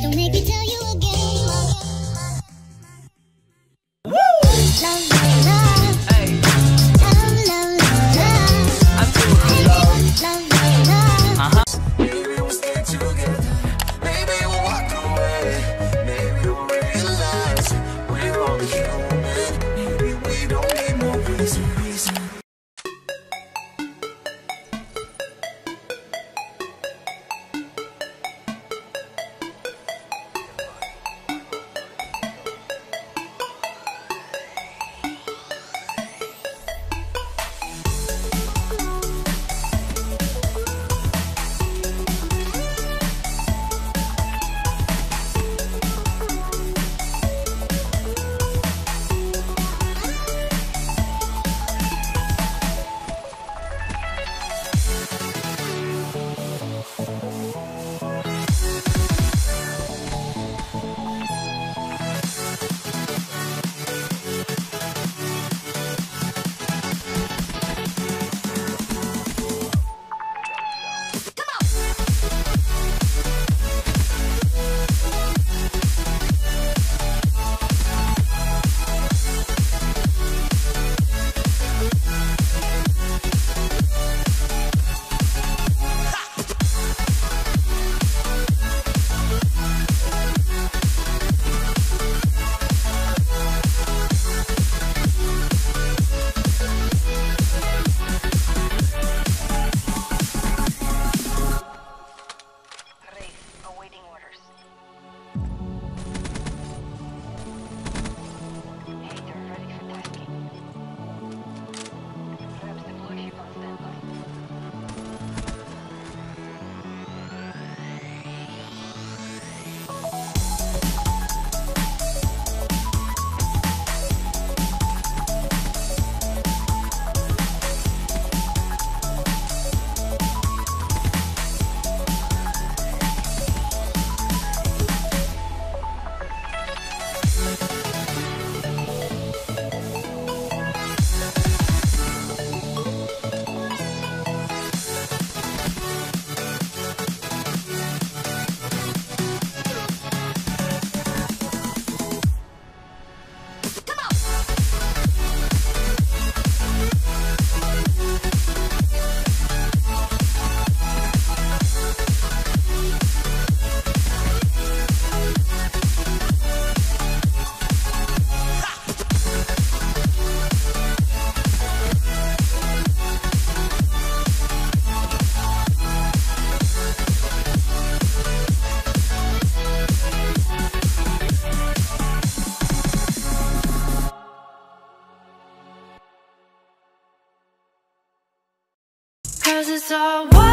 Don't make me tell you again. Woo! Love, love, love. Hey. Love, love, love, love. I'm doing love. Love, love, love. Maybe we'll stay together. Maybe we'll walk away. Maybe we'll realize we're only human. Maybe we don't need more reason. Cause it's all